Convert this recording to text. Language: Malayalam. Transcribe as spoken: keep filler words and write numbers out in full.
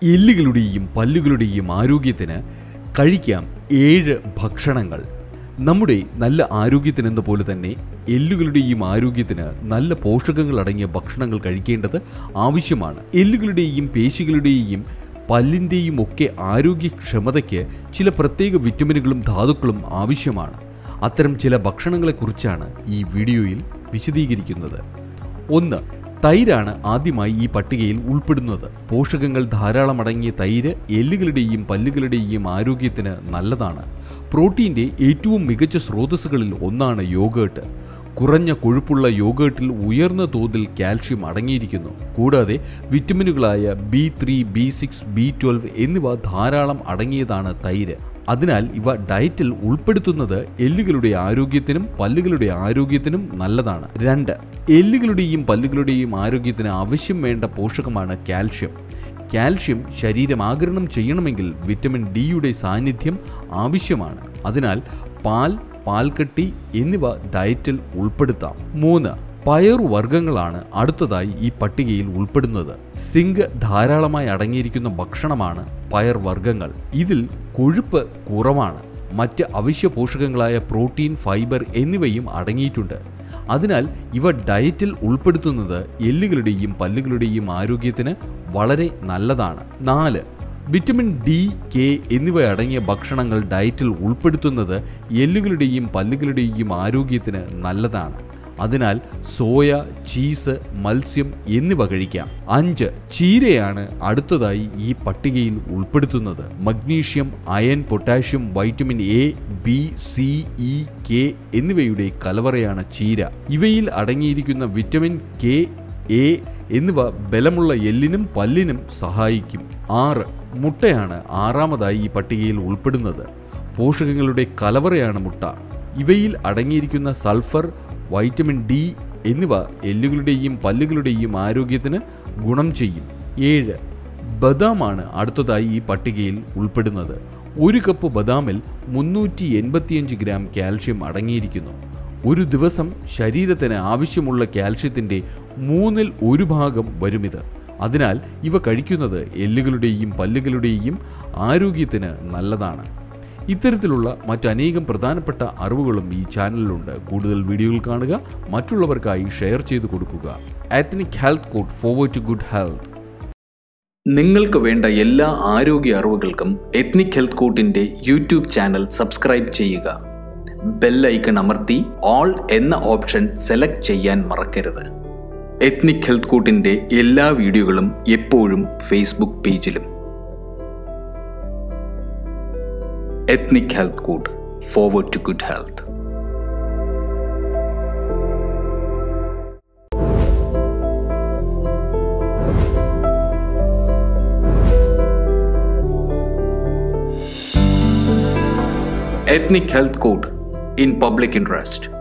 എല്ലുകളുടെയും പല്ലുകളുടെയും ആരോഗ്യത്തിന് കഴിക്കാം ഏഴ് ഭക്ഷണങ്ങൾ. നമ്മുടെ നല്ല ആരോഗ്യത്തിനെന്ന പോലെ തന്നെ എല്ലുകളുടെയും ആരോഗ്യത്തിന് നല്ല പോഷകങ്ങൾ അടങ്ങിയ ഭക്ഷണങ്ങൾ കഴിക്കേണ്ടത് ആവശ്യമാണ്. എല്ലുകളുടെയും പേശികളുടെയും പല്ലിൻ്റെയും ഒക്കെ ആരോഗ്യക്ഷമതയ്ക്ക് ചില പ്രത്യേക വിറ്റമിനുകളും ധാതുക്കളും ആവശ്യമാണ്. അത്തരം ചില ഭക്ഷണങ്ങളെക്കുറിച്ചാണ് ഈ വീഡിയോയിൽ വിശദീകരിക്കുന്നത്. ഒന്ന്, തൈരാണ് ആദ്യമായി ഈ പട്ടികയിൽ ഉൾപ്പെടുന്നത്. പോഷകങ്ങൾ ധാരാളം അടങ്ങിയ തൈര് എല്ലുകളുടെയും പല്ലുകളുടെയും ആരോഗ്യത്തിന് നല്ലതാണ്. പ്രോട്ടീൻ്റെ ഏറ്റവും മികച്ച സ്രോതസ്സുകളിൽ ഒന്നാണ് യോഗേട്ട്. കുറഞ്ഞ കൊഴുപ്പുള്ള യോഗേട്ടിൽ ഉയർന്ന തോതിൽ കാൽഷ്യം അടങ്ങിയിരിക്കുന്നു. കൂടാതെ വിറ്റമിനുകളായ B three, B six, B twelve എന്നിവ ധാരാളം അടങ്ങിയതാണ് തൈര്. അതിനാൽ ഇവ ഡയറ്റിൽ ഉൾപ്പെടുത്തുന്നത് എല്ലുകളുടെ ആരോഗ്യത്തിനും പല്ലുകളുടെ ആരോഗ്യത്തിനും നല്ലതാണ്. രണ്ട്, എല്ലുകളുടെയും പല്ലുകളുടെയും ആരോഗ്യത്തിന് ആവശ്യം വേണ്ട പോഷകമാണ് കാൽഷ്യം. കാൽഷ്യം ശരീരം ആഗിരണം ചെയ്യണമെങ്കിൽ വിറ്റമിൻ ഡിയുടെ സാന്നിധ്യം ആവശ്യമാണ്. അതിനാൽ പാൽ, പാൽക്കട്ടി എന്നിവ ഡയറ്റിൽ ഉൾപ്പെടുത്താം. മൂന്ന്, പയറുവർഗ്ഗങ്ങളാണ് അടുത്തതായി ഈ പട്ടികയിൽ ഉൾപ്പെടുന്നത്. സിങ്ക് ധാരാളമായി അടങ്ങിയിരിക്കുന്ന ഭക്ഷണമാണ് പയർവർഗ്ഗങ്ങൾ. ഇതിൽ കൊഴുപ്പ് കുറവാണ്. മറ്റ് അവശ്യ പോഷകങ്ങളായ പ്രോട്ടീൻ, ഫൈബർ എന്നിവയും അടങ്ങിയിട്ടുണ്ട്. അതിനാൽ ഇവ ഡയറ്റിൽ ഉൾപ്പെടുത്തുന്നത് എല്ലുകളുടെയും പല്ലുകളുടെയും ആരോഗ്യത്തിന് വളരെ നല്ലതാണ്. നാല്, വിറ്റമിൻ ഡി, കെ എന്നിവ അടങ്ങിയ ഭക്ഷണങ്ങൾ ഡയറ്റിൽ ഉൾപ്പെടുത്തുന്നത് എല്ലുകളുടെയും പല്ലുകളുടെയും ആരോഗ്യത്തിന് നല്ലതാണ്. അതിനാൽ സോയ, ചീസ്, മത്സ്യം എന്നിവ കഴിക്കാം. അഞ്ച്, ചീരയാണ് അടുത്തതായി ഈ പട്ടികയിൽ ഉൾപ്പെടുത്തുന്നത്. Magnesium, iron, potassium, vitamin A, B, C, E, K എന്നിവയുടെ കലവറയാണ് ചീര. ഇവയിൽ അടങ്ങിയിരിക്കുന്ന വിറ്റമിൻ കെ, എ എന്നിവ ബലമുള്ള എല്ലിനും പല്ലിനും സഹായിക്കും. ആറ്, മുട്ടയാണ് ആറാമതായി ഈ പട്ടികയിൽ ഉൾപ്പെടുന്നത്. പോഷകങ്ങളുടെ കലവറയാണ് മുട്ട. ഇവയിൽ അടങ്ങിയിരിക്കുന്ന സൾഫർ, വൈറ്റമിൻ ഡി എന്നിവ എല്ലുകളുടെയും പല്ലുകളുടെയും ആരോഗ്യത്തിന് ഗുണം ചെയ്യും. ഏഴ്, ബദാമാണ് അടുത്തതായി ഈ പട്ടികയിൽ ഉൾപ്പെടുന്നത്. ഒരു കപ്പ് ബദാമിൽ മുന്നൂറ്റി എൺപത്തിയഞ്ച് ഗ്രാം കാൽഷ്യം അടങ്ങിയിരിക്കുന്നു. ഒരു ദിവസം ശരീരത്തിന് ആവശ്യമുള്ള കാൽഷ്യത്തിൻ്റെ മൂന്നിൽ ഒരു ഭാഗം വരുമിത്. അതിനാൽ ഇവ കഴിക്കുന്നത് എല്ലുകളുടെയും പല്ലുകളുടെയും ആരോഗ്യത്തിന് നല്ലതാണ്. ഇത്തരത്തിലുള്ള മറ്റനേകം പ്രധാനപ്പെട്ട അറിവുകളും ഈ ചാനലിലുണ്ട്. കൂടുതൽ വീഡിയോകൾ കാണുക, മറ്റുള്ളവർക്കായി ഷെയർ ചെയ്തു കൊടുക്കുക. Ethnic health code, forward to good health. നിങ്ങൾക്ക് വേണ്ട എല്ലാ ആരോഗ്യ അറിവുകൾക്കും എത്നിക് ഹെൽത്ത് കോഡിൻ്റെ യൂട്യൂബ് ചാനൽ സബ്സ്ക്രൈബ് ചെയ്യുക. ബെൽ ഐക്കൺ അമർത്തി ഓൾ എന്ന ഓപ്ഷൻ സെലക്ട് ചെയ്യാൻ മറക്കരുത്. എത്നിക് ഹെൽത്ത് കോഡിൻ്റെ എല്ലാ വീഡിയോകളും എപ്പോഴും ഫേസ്ബുക്ക് പേജിലും. Ethnic Health Code, forward to good health. Ethnic Health Code in public interest.